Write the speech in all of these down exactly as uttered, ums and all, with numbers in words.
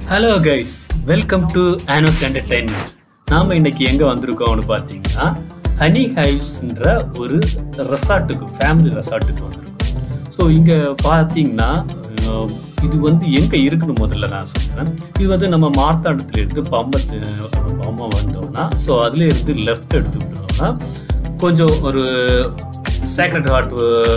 Hello guys, welcome to Anos Entertainment. நாம இன்னைக்கு எங்க வந்திருக்கோம்னு பாத்தீங்கன்னா ஹனி ஹைவ்ஸ்ன்ற ஒரு ரெசார்ட்டுக்கு ஃபேமிலி ரெசார்ட்டுக்கு வந்திருக்கோம். ஸோ இங்க பாத்தீங்கன்னா இது வந்து எங்க இருக்குன்னு முதல்ல நான் சொல்றேன். இது வந்து நம்ம மார்த்தாண்டத்துல இருந்து பம்பத்து பம்மா வந்தோம்னா ஸோ அதுல இருந்து லெஃப்ட் எடுத்துக்கிட்டோம்னா கொஞ்சம் ஒரு சேக்ரட் ஹார்ட்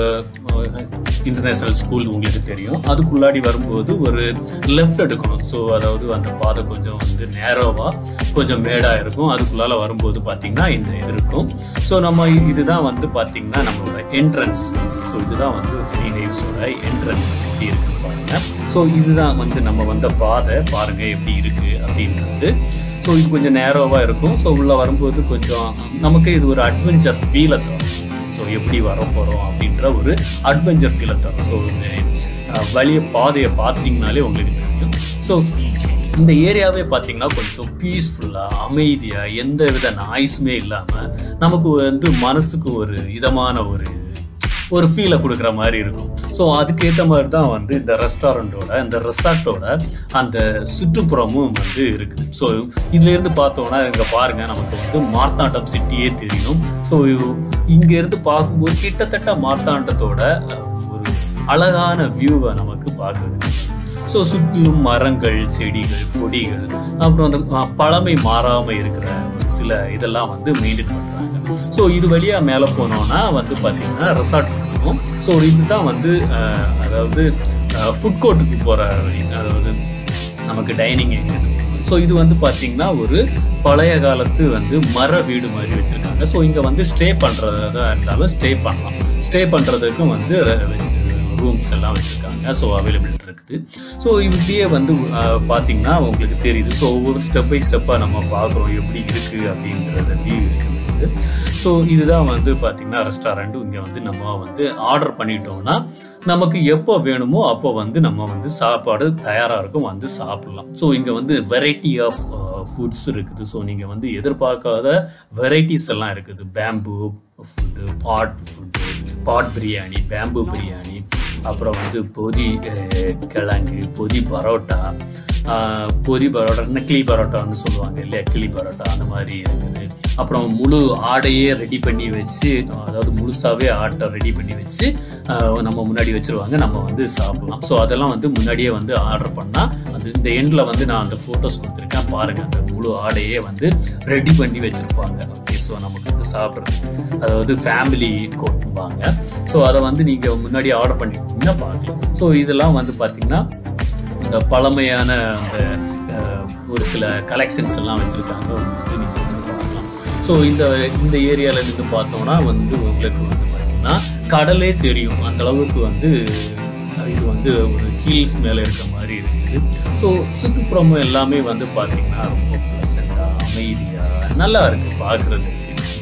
இன்டர்நேஷ்னல் ஸ்கூல் உங்களுக்கு தெரியும். அதுக்குள்ளாடி வரும்போது ஒரு லெஃப்ட் எடுக்கணும். ஸோ அதாவது அந்த பாதை கொஞ்சம் வந்து நேரோவாக கொஞ்சம் மேடாக இருக்கும். அதுக்குள்ளால வரும்போது பார்த்தீங்கன்னா இந்த இது இருக்கும். ஸோ நம்ம இதுதான் வந்து பார்த்தீங்கன்னா நம்மளோட என்ட்ரன்ஸ். ஸோ இதுதான் வந்து ஹைவ்ஸோட என்ட்ரன்ஸ் எப்படி இருக்குன்னு பாருங்க. ஸோ இதுதான் வந்து நம்ம வந்த பாதை பாருங்க எப்படி இருக்கு அப்படின்றது. ஸோ இது கொஞ்சம் நேரோவாக இருக்கும். ஸோ உள்ளே வரும்போது கொஞ்சம் நமக்கு இது ஒரு அட்வென்ச்சர் ஃபீலை தரும். ஸோ எப்படி வர போகிறோம் அப்படின்ற ஒரு அட்வென்ச்சர் ஃபீலை தரும். ஸோ இந்த வழிய பாதையை பார்த்தீங்கனாலே உங்களுக்கு தெரியும். ஸோ இந்த ஏரியாவே பார்த்தீங்கன்னா கொஞ்சம் பீஸ்ஃபுல்லாக அமைதியாக எந்த வித நாய்ஸுமே இல்லாமல் நமக்கு வந்து மனசுக்கு ஒரு இதமான ஒரு ஒரு ஃபீலை கொடுக்குற மாதிரி இருக்கும். ஸோ அதுக்கேற்ற மாதிரி தான் வந்து இந்த ரெஸ்டாரண்ட்டோட இந்த ரெசார்ட்டோட அந்த சுற்றுப்புறமும் வந்து இருக்குது. ஸோ இதுலேருந்து பார்த்தோன்னா இங்கே பாருங்கள் நமக்கு வந்து மார்த்தாண்டம் சிட்டியே தெரியும். ஸோ இங்கேருந்து பார்க்கும்போது கிட்டத்தட்ட மார்த்தாண்டத்தோட ஒரு அழகான வியூவை நமக்கு பார்க்குது. ஸோ சுற்றிலும் மரங்கள் செடிகள் கொடிகள் அப்புறம் அந்த பழமை மாறாமல் இருக்கிற சில இதெல்லாம் வந்து மெயின்டைன் பண்ணுறாங்க. ஸோ இது வழியாக மேலே போனோன்னா வந்து பார்த்தீங்கன்னா ரெசார்ட் இருக்கும். ஸோ இதுதான் வந்து அதாவது ஃபுட் கோர்ட்டுக்கு போகிற வழி, அதாவது நமக்கு டைனிங் எங்கன்னு. ஸோ இது வந்து பார்த்தீங்கன்னா ஒரு பழைய காலத்து வந்து மர வீடு மாதிரி வச்சுருக்காங்க. ஸோ இங்கே வந்து ஸ்டே பண்ணுறதா இருந்தாலும் ஸ்டே பண்ணலாம். ஸ்டே பண்ணுறதுக்கும் வந்து ரூம்ஸ் எல்லாம் வச்சுருக்காங்க. ஸோ அவைலபிள் இருக்குது. ஸோ இப்படியே வந்து பார்த்தீங்கன்னா உங்களுக்கு தெரியுது. ஸோ ஒவ்வொரு ஸ்டெப் பை ஸ்டெப்பாக நம்ம பார்க்குறோம் எப்படி இருக்குது அப்படின்றத வியூ இருக்குது. ஸோ இதுதான் வந்து பார்த்தீங்கன்னா ரெஸ்டாரண்ட். இங்கே வந்து நம்ம வந்து ஆர்டர் பண்ணிட்டோம்னா நமக்கு எப்போ வேணுமோ அப்போ வந்து நம்ம வந்து சாப்பாடு தயாராக இருக்கும், வந்து சாப்பிடலாம். ஸோ இங்கே வந்து வெரைட்டி ஆஃப் ஃபுட்ஸ் இருக்குது. ஸோ நீங்கள் வந்து எதிர்பார்க்காத வெரைட்டிஸ் எல்லாம் இருக்குது. Bamboo food, pot food, pot biryani, bamboo biryani, அப்புறம் வந்து பொதி கிழங்கு, பொதி பரோட்டா, பொதி பரோட்டா, நக்கிலி பரோட்டான்னு சொல்லுவாங்க இல்லையா, கிளி பரோட்டா அந்த மாதிரி இருக்குது. அப்புறம் முழு ஆடையே ரெடி பண்ணி வச்சு, அதாவது முழுசாகவே ஆட்டை ரெடி பண்ணி வச்சு நம்ம முன்னாடி வச்சுருவாங்க, நம்ம வந்து சாப்பிடலாம். ஸோ அதெல்லாம் வந்து முன்னாடியே வந்து ஆர்டர் பண்ணால் அது இந்த எண்டில் வந்து நான் அந்த ஃபோட்டோஸ் கொடுத்துருக்கேன் பாருங்கள். அந்த முழு ஆடையே வந்து ரெடி பண்ணி வச்சுருப்பாங்க. ஓகே, ஸோ நமக்கு வந்து சாப்பிட்றது அதாவது ஃபேமிலி கோட்டுவாங்க. ஸோ அதை வந்து நீங்கள் முன்னாடி ஆர்டர் பண்ணிட்டீங்கன்னா பார்க்கலாம். ஸோ இதெல்லாம் வந்து பார்த்திங்கன்னா இந்த பழமையான அந்த ஒரு சில கலெக்ஷன்ஸ் எல்லாம் வச்சுருக்காங்க. வந்து நீங்கள் வந்து பார்க்கலாம். ஸோ இந்த இந்த ஏரியாவில் இருந்து பார்த்தோன்னா வந்து உங்களுக்கு வந்து பார்த்திங்கன்னா கடலே தெரியும். அந்த அளவுக்கு வந்து இது வந்து ஒரு ஹில்ஸ் மேலே இருக்க மாதிரி இருக்குது. ஸோ சுற்றுப்புறமும் எல்லாமே வந்து பார்த்திங்கன்னா ரொம்ப ப்ளசண்டாக அமைதியாக நல்லா இருக்குது பார்க்குறதுக்கு.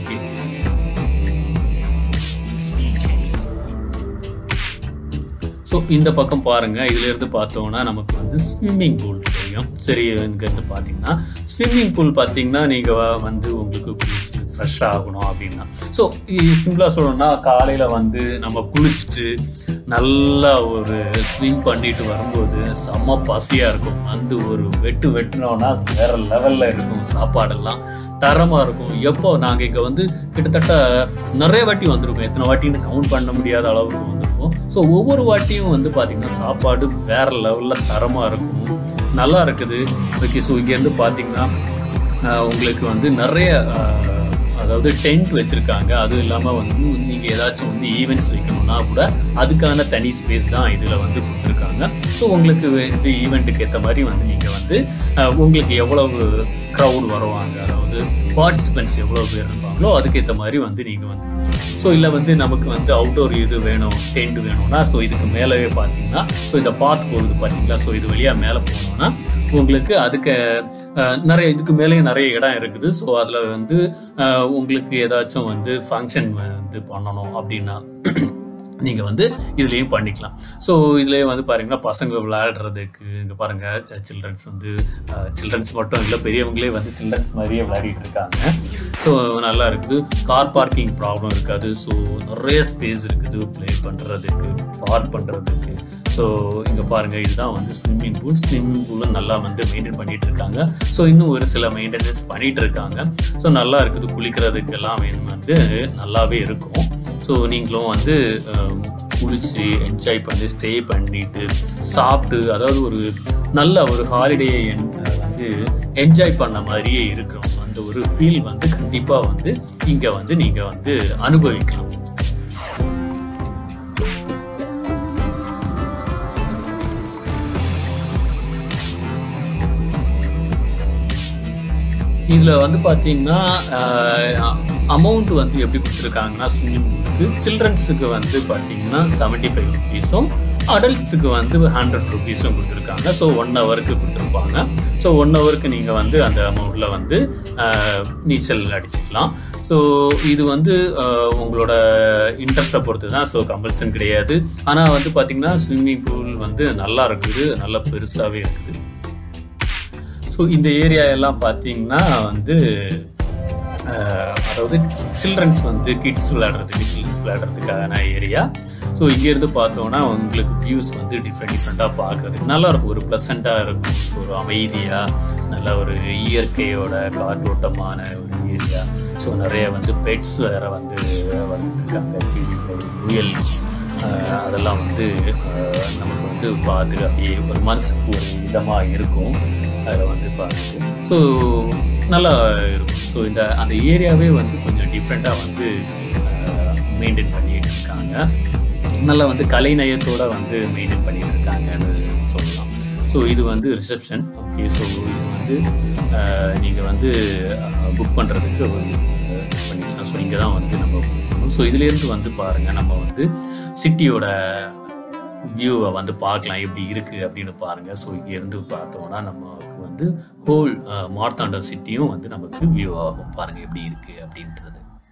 ஸோ இந்த பக்கம் பாருங்கள், இதுலேருந்து பார்த்தோன்னா நமக்கு வந்து ஸ்விம்மிங் பூல் தெரியும். சரி, இங்கேருந்து பார்த்தீங்கன்னா ஸ்விம்மிங் பூல் பார்த்தீங்கன்னா நீங்கள் வந்து உங்களுக்கு குளிச்சு ஃப்ரெஷ் ஆகணும் அப்படின்னா, ஸோ சிம்பிளாக சொல்லணும்னா காலையில் வந்து நம்ம குளிச்சுட்டு நல்லா ஒரு ஸ்விம் பண்ணிட்டு வரும்போது செம்ம பசியாக இருக்கும். வந்து ஒரு வெட்டு வெட்டினோன்னா வேறு லெவலில் இருக்கும். சாப்பாடெல்லாம் தரமாக இருக்கும். எப்போ நாங்கள் இங்கே வந்து கிட்டத்தட்ட நிறைய வாட்டி வந்திருக்கோம். எத்தனை வாட்டின்னு கவுண்ட் பண்ண முடியாத அளவுக்கு வந்திருக்கோம். ஸோ ஒவ்வொரு வாட்டியும் வந்து பார்த்திங்கன்னா சாப்பாடு வேறு லெவலில் தரமாக இருக்கும், நல்லா இருக்குது. ஓகே, ஸோ இங்கேருந்து பார்த்திங்கன்னா உங்களுக்கு வந்து நிறைய அதாவது டென்ட் வச்சுருக்காங்க. அதுவும் இல்லாமல் வந்து நீங்கள் ஏதாச்சும் வந்து ஈவெண்ட்ஸ் வைக்கணும்னா கூட அதுக்கான தனி ஸ்பேஸ் தான் இதில் வந்து கொடுத்துருக்காங்க. ஸோ உங்களுக்கு இந்த ஈவெண்ட்டுக்கு ஏற்ற மாதிரி வந்து நீங்கள் வந்து உங்களுக்கு எவ்வளவு க்ரௌட் வருவாங்க, அதாவது பார்ட்டிசிபென்ட்ஸ் எவ்வளோ பேர் இருப்பாங்களோ அதுக்கேற்ற மாதிரி வந்து நீங்கள் வந்து ஸோ இல்லை வந்து நமக்கு வந்து அவுட்டோர் இது வேணும், டென்ட் வேணும்னா ஸோ இதுக்கு மேலவே பார்த்தீங்கன்னா ஸோ இந்த பாத் போகுது பார்த்தீங்களா. ஸோ இது வழியாக மேலே போகணுன்னா உங்களுக்கு அதுக்கு நிறைய இதுக்கு மேலேயும் நிறைய இடம் இருக்குது. ஸோ அதில் வந்து உங்களுக்கு ஏதாச்சும் வந்து ஃபங்க்ஷன் வந்து பண்ணணும் அப்படின்னா நீங்கள் வந்து இதுலேயும் பண்ணிக்கலாம். ஸோ இதுலேயே வந்து பாருங்கன்னா பசங்க விளையாடுறதுக்கு இங்கே பாருங்கள் சில்ட்ரன்ஸ் வந்து சில்ட்ரன்ஸ் மட்டும் இல்லை பெரியவங்களே வந்து சில்ட்ரன்ஸ் மாதிரியே விளையாடிட்டு இருக்காங்க. ஸோ நல்லா இருக்குது. கார் பார்க்கிங் ப்ராப்ளம் இருக்காது. ஸோ நிறைய ஸ்பேஸ் இருக்குது ப்ளே பண்ணுறதுக்கு, பார்க் பண்ணுறதுக்கு. ஸோ இங்கே பாருங்கள் இதுதான் வந்து ஸ்விம்மிங் பூல். ஸ்விம்மிங் பூலும் நல்லா வந்து மெயின்டைன் பண்ணிகிட்டு இருக்காங்க. ஸோ இன்னும் ஒரு சில மெயின்டெனன்ஸ் பண்ணிகிட்டு இருக்காங்க. ஸோ நல்லா இருக்குது. குளிக்கிறதுக்கு எல்லாம் வந்து நல்லாவே இருக்கும். ஸோ நீங்களும் வந்து குளிச்சு என்ஜாய் பண்ணி ஸ்டே பண்ணிட்டு சாப்பிட்டு அதாவது ஒரு நல்ல ஒரு ஹாலிடே வந்து என்ஜாய் பண்ண மாதிரியே இருக்கும். அந்த ஒரு ஃபீல் வந்து கண்டிப்பாக வந்து இங்கே வந்து நீங்கள் வந்து அனுபவிக்கலாம். இதில் வந்து பார்த்தீங்கன்னா அமௌண்ட் வந்து எப்படி கொடுத்துருக்காங்கன்னா ஸ்விம்மிங் பூலுக்கு சில்ட்ரன்ஸுக்கு வந்து பார்த்தீங்கன்னா செவன்ட்டி ஃபைவ் ருபீஸும் அடல்ட்ஸுக்கு வந்து ஹண்ட்ரட் ருபீஸும் கொடுத்துருக்காங்க. ஸோ ஒன் ஹவருக்கு கொடுத்துருப்பாங்க. ஸோ ஒன் ஹவருக்கு நீங்கள் வந்து அந்த அமௌண்ட்டில் வந்து நீச்சல் அடிச்சுக்கலாம். ஸோ இது வந்து உங்களோட இன்ட்ரெஸ்ட்டை பொறுத்து தான். ஸோ கம்பல்சன் கிடையாது. ஆனால் வந்து பார்த்திங்கன்னா ஸ்விம்மிங் பூல் வந்து நல்லா இருக்குது, நல்லா பெருசாகவே இருக்குது. ஸோ இந்த ஏரியா எல்லாம் பார்த்தீங்கன்னா வந்து அதாவது சில்ட்ரன்ஸ் வந்து கிட்ஸ் விளையாடுறதுக்கு சில்ட்ரன்ஸ் விளையாடுறதுக்கான ஏரியா. ஸோ இங்கேருந்து பார்த்தோன்னா உங்களுக்கு வியூஸ் வந்து டிஃப்ரெண்ட் டிஃப்ரெண்ட்டாக பார்க்குறதுக்கு நல்லாயிருக்கும். ஒரு ப்ளசண்ட்டாக இருக்கும். ஸோ ஒரு அமைதியாக நல்ல ஒரு இயற்கையோட காற்றோட்டமான ஒரு ஏரியா. ஸோ நிறைய வந்து பெட்ஸ் வேறு வந்து வளர்ந்துருக்காங்க. கிளிகள், முயல் அதெல்லாம் வந்து நமக்கு வந்து பார்த்து அப்படியே ஒரு மனசுக்கு ஒரு இதமாக இருக்கும். அதில் வந்து பார்த்து ஸோ நல்லா இருக்கும். ஸோ இந்த அந்த ஏரியாவே வந்து கொஞ்சம் டிஃப்ரெண்ட்டாக வந்து மெயின்டைன் பண்ணிகிட்டு இருக்காங்க. நல்லா வந்து கலைநயத்தோடு வந்து மெயின்டைன் பண்ணிகிட்டு இருக்காங்கன்னு சொல்லலாம். ஸோ இது வந்து ரிசப்ஷன். ஓகே. ஸோ இது வந்து நீங்கள் வந்து புக் பண்ணுறதுக்கு பண்ணிக்கலாம். ஸோ இங்கே தான் வந்து நம்ம புக் பண்ணணும். ஸோ இதுலேருந்து வந்து பாருங்கள் நம்ம வந்து சிட்டியோட வியூவை வந்து பார்க்கலாம் எப்படி இருக்குது அப்படின்னு பாருங்கள். ஸோ இங்கேருந்து பார்த்தோன்னா நமக்கு வந்து ஹோல் மார்த்தாண்டம் சிட்டியும் வந்து நமக்கு வியூ ஆகும். பாருங்கள் எப்படி இருக்குது அப்படின்றது.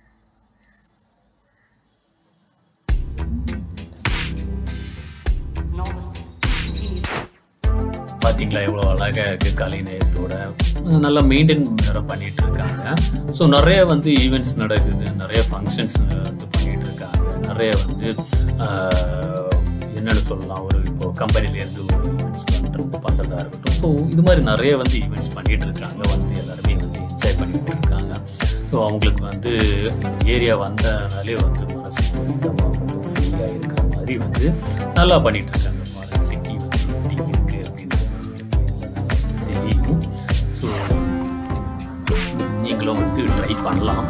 பார்த்தீங்களா எவ்வளோ அழகாக இருக்குது. கலைநயத்தோட நல்லா மெயின்டைன் வேறு பண்ணிகிட்டு இருக்காங்க. ஸோ நிறைய வந்து ஈவெண்ட்ஸ் நடக்குது, நிறைய ஃபங்க்ஷன்ஸ் வந்து பண்ணிகிட்டு இருக்காங்க. நிறைய வந்து என்னென்னு சொல்லலாம், ஒரு இப்போது கம்பெனிலேருந்து ஒரு ஈவெண்ட்ஸ் பண்ணுறது பண்ணுறதா இருக்கட்டும். ஸோ இது மாதிரி நிறைய வந்து ஈவெண்ட்ஸ் பண்ணிகிட்டு இருக்காங்க. வந்து எல்லாருமே வந்து என்ஜாய் பண்ணிகிட்டு இருக்காங்க. ஸோ அவங்களுக்கு வந்து ஏரியா வந்தனாலே வந்து மனசு கொஞ்சம் ஃப்ரீயாக இருக்கிற மாதிரி வந்து நல்லா பண்ணிகிட்டு இருக்காங்க. சிட்டி வந்து எப்படி இருக்குது அப்படின்னு தெரியும். ஸோ நீங்களும் வந்து ட்ரை பண்ணலாம்.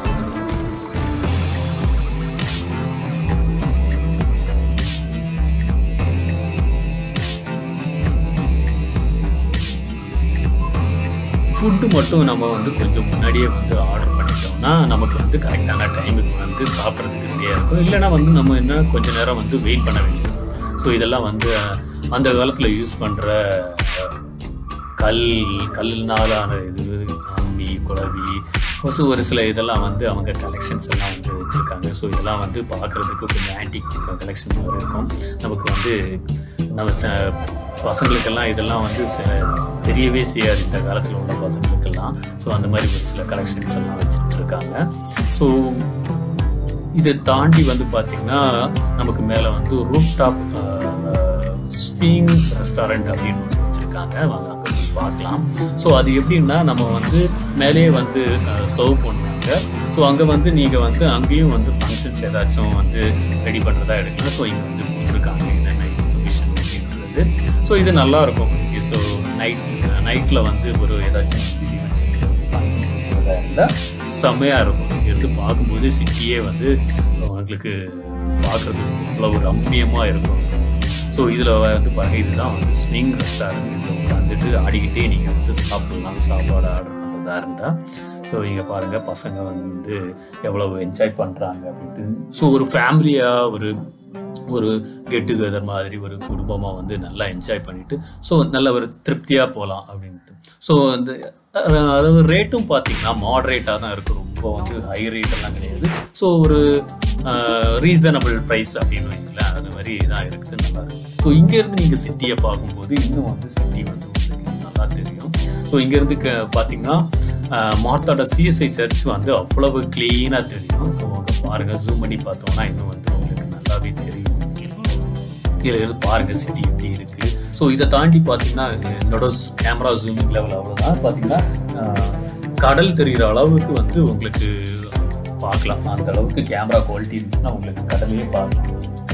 ஃபுட்டு மட்டும் நம்ம வந்து கொஞ்சம் முன்னாடியே வந்து ஆர்டர் பண்ணிட்டோம்னா நமக்கு வந்து கரெக்டான டைமுக்கு வந்து சாப்பிட்றதுக்கு ரெடியாக இருக்கும். இல்லைனா வந்து நம்ம என்ன கொஞ்சம் நேரம் வந்து வெயிட் பண்ண வேண்டியது. ஸோ இதெல்லாம் வந்து அந்த காலத்தில் யூஸ் பண்ணுற கல் கல்னாலான இது அம்பி குழவி ஸோ ஒரு சில இதெல்லாம் வந்து அவங்க கலெக்ஷன்ஸ் எல்லாம் வந்து வச்சுருக்காங்க. ஸோ இதெல்லாம் வந்து பார்க்குறதுக்கு கொஞ்சம் ஆன்டிக் கலெக்ஷன் மாதிரி இருக்கும். நமக்கு வந்து நம்ம ச பசங்களுக்கெல்லாம் இதெல்லாம் வந்து தெரியவே செய்யாது இந்த காலத்தில் உள்ள பசங்களுக்கெல்லாம். ஸோ அந்த மாதிரி ஒரு சில கலெக்ஷன்ஸ் எல்லாம் வச்சுட்டு இருக்காங்க. ஸோ இதை தாண்டி வந்து பார்த்திங்கன்னா நமக்கு மேலே வந்து ரூஃப் டாப் ஸ்விங் ரெஸ்டாரண்ட் அப்படின்னு ஒன்று வச்சுருக்காங்க. வாங்க அங்கே போய் பார்க்கலாம். ஸோ அது எப்படின்னா நம்ம வந்து மேலேயே வந்து சர்வ் பண்ணுவாங்க. ஸோ அங்கே வந்து நீங்கள் வந்து அங்கேயும் வந்து ஃபங்க்ஷன்ஸ் ஏதாச்சும் வந்து ரெடி பண்ணுறதா எடுக்கலாம். ஸோ இங்கே வந்து கொடுத்துருக்காங்க என்னென்ன இன்ஃபர்மேஷன் அப்படின்றது. ஸோ இது நல்லாயிருக்கும். ஸோ நைட் நைட்டில் வந்து ஒரு ஏதாச்சும் ஃபங்க்ஷன்ஸ் இருக்கிறதா இருந்தால் செம்மையாக இருக்கும். இங்கேருந்து பார்க்கும்போது சிட்டியே வந்து உங்களுக்கு பார்க்குறதுக்கு இவ்வளோ ஒரு ரம்மியமாக இருக்கும். ஸோ இதில் வந்து பாருங்கள் இதுதான் வந்து ஸ்விங் ரெஸ்டாரண்ட். இதில் உட்காந்துட்டு ஆடிக்கிட்டே நீங்கள் வந்து சாப்பிட்லாம் சாப்பாடு ஆர்டர் பண்ணுறதா இருந்தால். ஸோ இங்கே பாருங்கள் பசங்க வந்து எவ்வளோ என்ஜாய் பண்ணுறாங்க அப்படின்ட்டு. ஸோ ஒரு ஃபேமிலியாக ஒரு ஒரு கெட் டுகெதர் மாதிரி ஒரு குடும்பமாக வந்து நல்லா என்ஜாய் பண்ணிவிட்டு ஸோ நல்ல ஒரு திருப்தியாக போகலாம் அப்படின்ட்டு. ஸோ அந்த அதாவது ரேட்டும் பார்த்தீங்கன்னா மாடரேட்டாக தான் இருக்குது, ரொம்ப வந்து ஹை ரேட்டெல்லாம் கிடையாது. ஸோ ஒரு ரீசனபிள் ப்ரைஸ் அப்படின்னு வைங்களேன், அது மாதிரி தான் இருக்குது, நல்லா இருக்குது. ஸோ இங்கேருந்து நீங்கள் சிட்டியை பார்க்கும்போது இன்னும் வந்து சிட்டி வந்து உங்களுக்கு நல்லா தெரியும். ஸோ இங்கேருந்து க பார்த்தீங்கன்னா மார்த்தாண்டம் சிஎஸ்ஐ சர்ச் வந்து அவ்வளவு க்ளீனாக தெரியும். ஸோ அங்கே பாருங்கள், ஜூம் பண்ணி பார்த்தோம்னா இன்னும் வந்து உங்களுக்கு நல்லாவே தெரியும். இதில் இருந்து பாருங்கள் சிட்டி எப்படி இருக்குது. ஸோ இதை தாண்டி பார்த்தீங்கன்னா என்னோட கேமரா ஜூமிங் லெவல் அவ்வளோதான். பார்த்தீங்கன்னா கடல் தெரிகிற அளவுக்கு வந்து உங்களுக்கு பார்க்கலாம். அந்த அளவுக்கு கேமரா குவாலிட்டி இருந்துச்சுன்னா உங்களுக்கு கடலையே பார்க்கலாம்.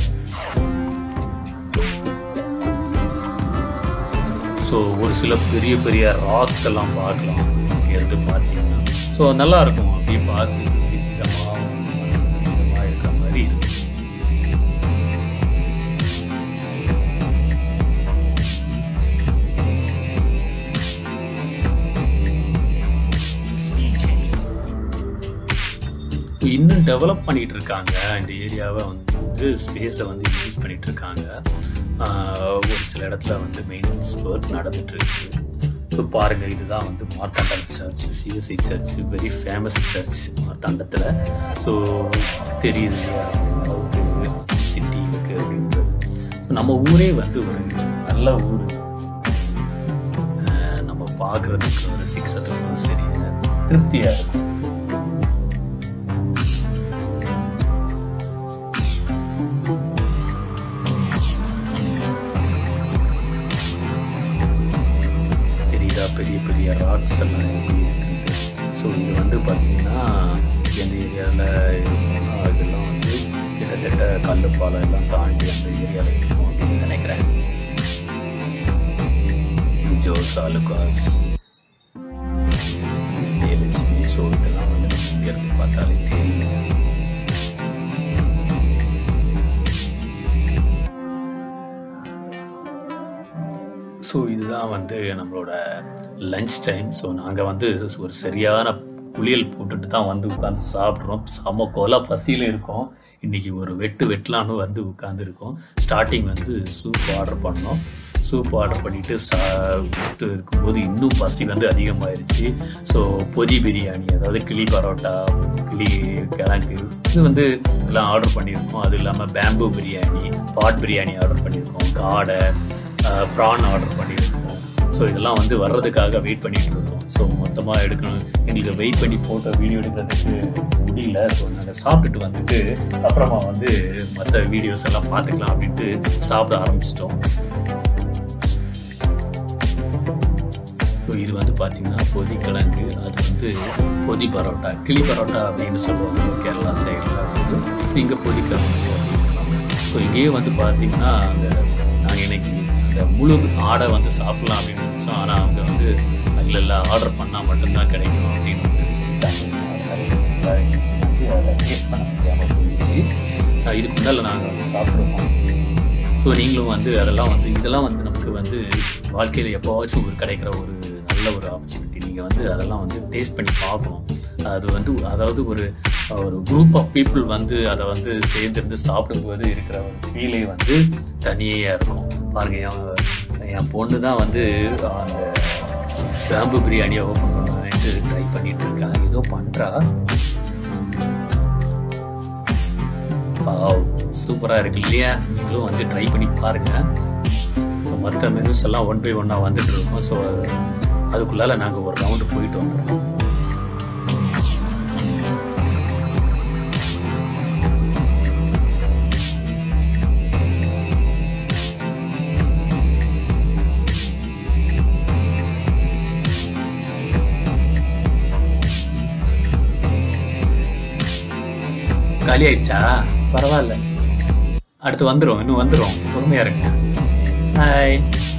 ஸோ ஒரு சில பெரிய பெரிய ராக்ஸ் எல்லாம் பார்க்கலாம் இங்கேருந்து பார்த்தீங்கன்னா. ஸோ நல்லா இருக்கும், அப்படியே பார்த்து இதமாக இதமாக இருக்கிற மாதிரி இருக்கும். இன்னும் டெவலப் பண்ணிட்டு இருக்காங்க இந்த ஏரியாவை வந்து, ஸ்பேஸை வந்து யூஸ் பண்ணிட்டு இருக்காங்க. ஒரு சில இடத்துல வந்து மெயின்டெனன்ஸ் ஒர்க் நடந்துட்டு இருக்கு. ஸோ பாருங்க, இதுதான் வந்து Marthandam church, CSI church, very famous church மார்த்தாண்டத்தில். ஸோ தெரியுது இல்லையா அளவுக்கு சிட்டி இருக்கு அப்படின்றது. நம்ம ஊரே வந்து ஒரு நல்ல ஊர், நம்ம பார்க்குறதுக்கு ரசிக்கிறதுக்கும் சரி திருப்தியாக இருக்கும். பெரிய பெரிய ராக்ஸ் எல்லாம் எப்படி இருக்குது. ஸோ இது வந்து பார்த்திங்கன்னா எந்த ஏரியாவில் இருக்கும்னா அதெல்லாம் வந்து கிட்டத்தட்ட கல்லுப்பாலம் எல்லாம் தாண்டி அந்த ஏரியாவில் இருக்கும் அப்படின்னு நினைக்கிறேன். ஜோஸ் ஆலுகாஸ் ஏலட்சுமி. ஸோ இதெல்லாம் வந்து நம்ம இங்கேருந்து பார்த்தாலே தெரியும். ஸோ இதுதான் வந்து நம்மளோட லஞ்ச் டைம். ஸோ நாங்கள் வந்து ஒரு சரியான குளியல் போட்டுட்டு தான் வந்து உட்காந்து சாப்பிட்றோம். செம கொலை பசியில் இருக்கோம். இன்றைக்கி ஒரு வெட்டு வெட்டலான்னு வந்து உட்காந்துருக்கோம். ஸ்டார்டிங் வந்து சூப் ஆர்டர் பண்ணோம். சூப் ஆர்டர் பண்ணிவிட்டு சாப்பிட்டு இருக்கும்போது இன்னும் பசி வந்து அதிகமாகிடுச்சு. ஸோ பொதி பிரியாணி, அதாவது கிளி பரோட்டா, கிளி கிழங்கு, இது வந்து எல்லாம் ஆர்டர் பண்ணியிருக்கோம். அது இல்லாமல் bamboo biryani, pot biryani order பண்ணியிருக்கோம், காடை, ப்ரான் ஆர்டர் பண்ணியிருக்கோம். ஸோ இதெல்லாம் வந்து வர்றதுக்காக வெயிட் பண்ணிகிட்டு இருக்கோம். ஸோ மொத்தமாக எடுக்கணும், எங்களுக்கு வெயிட் பண்ணி ஃபோட்டோ வீடியோ எடுக்கிறதுக்கு முடியல. ஸோ நாங்கள் சாப்பிட்டுட்டு வந்துட்டு அப்புறமா வந்து மற்ற வீடியோஸ் எல்லாம் பார்த்துக்கலாம் அப்படின்ட்டு சாப்பிட ஆரம்பிச்சிட்டோம். ஸோ இது வந்து பார்த்திங்கன்னா பொதி கிழங்கு, அது வந்து பொதி பரோட்டா, கிளி பரோட்டா அப்படின்னு சொல்லுவாங்க கேரளா சைடில். வந்து இங்கே பொதி கிழங்கு அப்படின்னு. ஸோ இங்கேயே வந்து பார்த்திங்கன்னா அந்த நாங்கள் இன்னைக்கு அந்த முழு ஆடை வந்து சாப்பிட்லாம் அப்படின்னு நினச்சோம். ஆனால் அவங்க வந்து அதில் எல்லாம் ஆர்டர் பண்ணால் மட்டும்தான் கிடைக்கும் அப்படின்னு வந்து சொல்லிட்டாங்க. அதை டேஸ்ட் பண்ண முடியாமல் போயிடுச்சு. இதுக்கு முன்னால் நாங்கள் வந்து சாப்பிடுவோம். ஸோ நீங்களும் வந்து அதெல்லாம் வந்து இதெல்லாம் வந்து நமக்கு வந்து வாழ்க்கையில் எப்போவாச்சும் ஒரு கிடைக்கிற ஒரு நல்ல ஒரு ஆப்பர்ச்சுனிட்டி. நீங்கள் வந்து அதெல்லாம் வந்து டேஸ்ட் பண்ணி பார்க்கணும். அது வந்து அதாவது ஒரு ஒரு குரூப் ஆஃப் பீப்புள் வந்து அதை வந்து சேர்ந்துருந்து சாப்பிடும்போது இருக்கிற ஒரு ஃபீலே வந்து தனியாக இருக்கும். பாருங்கள், என் என் பொண்ணு தான் வந்து அந்த பேம்பு பிரியாணியை ஓப்பன் பண்ணுவேன்ட்டு ட்ரை பண்ணிட்டு இருக்காங்க. ஏதோ பண்ணுறா. சூப்பராக இருக்கு இல்லையா? நீங்களும் வந்து ட்ரை பண்ணி பாருங்கள். ஸோ மற்ற மெனுஸ் எல்லாம் ஒன் பை ஒன்னாக வந்துட்டு இருக்கோம். ஸோ அதுக்குள்ளால நாங்கள் ஒரு ரவுண்டு போயிட்டு வந்துடுறோம். காலி ஆயிடுச்சா? பரவாயில்ல, அடுத்து வந்துடும், இன்னும் வந்துடும், பொறுமையா இருங்க. ஹாய்,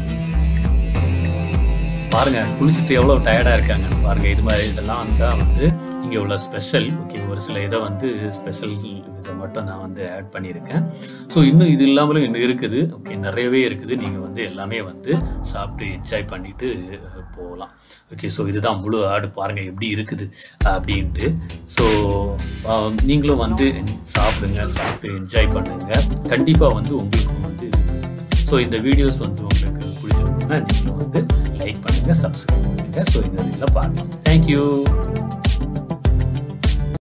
பாருங்க குளிச்சுட்டு எவ்வளோ டயர்டாக இருக்காங்கன்னு பாருங்க. இது மாதிரி இதெல்லாம் தான் வந்து இங்கே உள்ள ஸ்பெஷல். ஓகே, ஒரு சில இதை வந்து ஸ்பெஷல் இதை மட்டும் நான் வந்து ஆட் பண்ணியிருக்கேன். ஸோ இன்னும் இது இல்லாமலும் இன்னும் இருக்குது. ஓகே, நிறையவே இருக்குது. நீங்கள் வந்து எல்லாமே வந்து சாப்பிட்டு என்ஜாய் பண்ணிட்டு போகலாம். ஓகே, ஸோ இதுதான் முழு ஆடு. பாருங்கள் எப்படி இருக்குது அப்படின்ட்டு. ஸோ நீங்களும் வந்து சாப்பிடுங்க, சாப்பிட்டு என்ஜாய் பண்ணுங்க. கண்டிப்பாக வந்து உங்களுக்கு வந்து ஸோ இந்த வீடியோஸ் வந்து உங்களுக்கு பிடிச்சிருந்ததுன்னா நீங்களும் வந்து லைக் பண்ணுங்க, சப்ஸ்கிரைப் பண்ணுங்க. ஸோ இன்னொரு இதில் பார்க்கலாம். தேங்க்யூ.